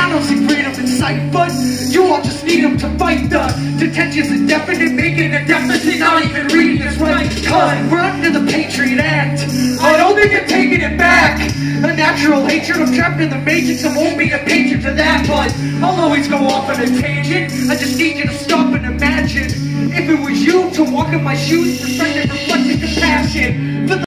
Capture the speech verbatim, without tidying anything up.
don't see freedom in sight, but you all just need them to fight. The detention's indefinite, making a deficit, not even reading this right. Cause we're under the Patriot Act, I don't think I'm taking it back. A natural hatred, I'm trapped in the matrix, I won't be a patron to that. But I'll always go off on a tangent, I just need you to stop and imagine if it was you to walk in my shoes, perspective, reflective compassion.